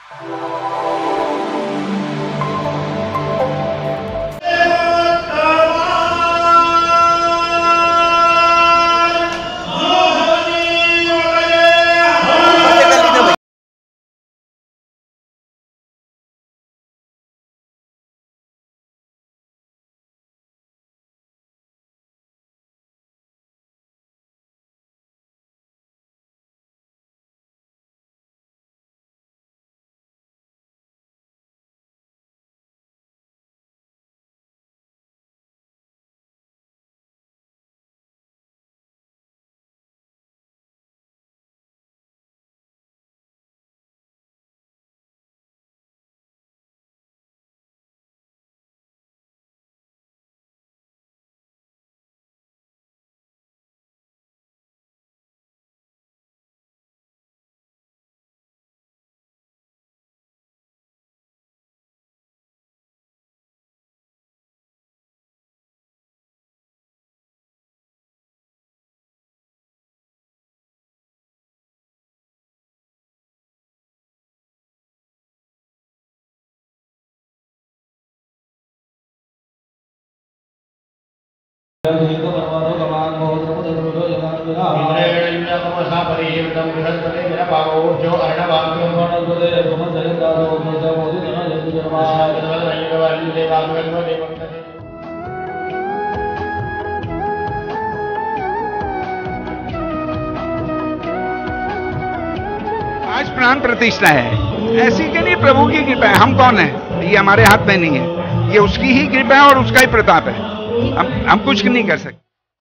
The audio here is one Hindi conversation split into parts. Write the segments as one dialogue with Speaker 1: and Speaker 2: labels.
Speaker 1: आज प्राण प्रतिष्ठा है, ऐसी के नहीं, प्रभु की कृपा है। हम कौन है, ये हमारे हाथ में नहीं है, ये उसकी ही कृपा है और उसका ही प्रताप है। हम कुछ नहीं कर सकते।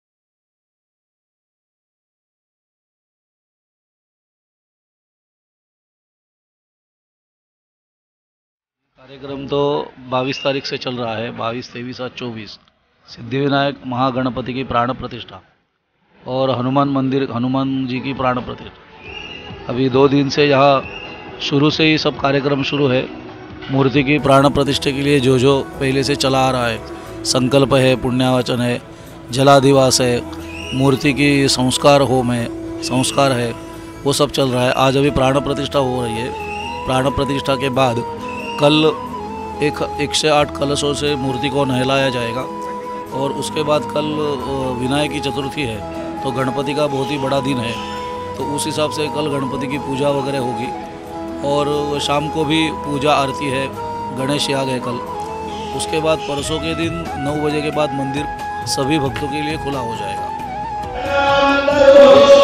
Speaker 2: कार्यक्रम तो 22 तारीख से चल रहा है, 22, 23 और 24 सिद्धिविनायक महागणपति की प्राण प्रतिष्ठा और हनुमान मंदिर हनुमान जी की प्राण प्रतिष्ठा। अभी 2 दिन से यहाँ शुरू से ही सब कार्यक्रम शुरू है। मूर्ति की प्राण प्रतिष्ठा के लिए जो पहले से चला आ रहा है, संकल्प है, पुण्यावचन है, जलाधिवास है, मूर्ति की संस्कार होम है, संस्कार है, वो सब चल रहा है। आज अभी प्राण प्रतिष्ठा हो रही है। प्राण प्रतिष्ठा के बाद कल 108 कलशों से मूर्ति को नहलाया जाएगा और उसके बाद कल विनायक की चतुर्थी है, तो गणपति का बहुत ही बड़ा दिन है, तो उस हिसाब से कल गणपति की पूजा वगैरह होगी और शाम को भी पूजा आरती है, गणेश याग है कल। उसके बाद परसों के दिन 9 बजे के बाद मंदिर सभी भक्तों के लिए खुला हो जाएगा।